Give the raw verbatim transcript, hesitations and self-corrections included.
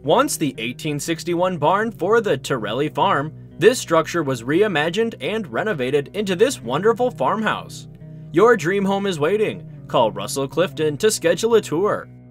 Once the eighteen sixty-one barn for the Tirrell Farm, this structure was reimagined and renovated into this wonderful farmhouse. Your dream home is waiting. Call Russell Clifton to schedule a tour.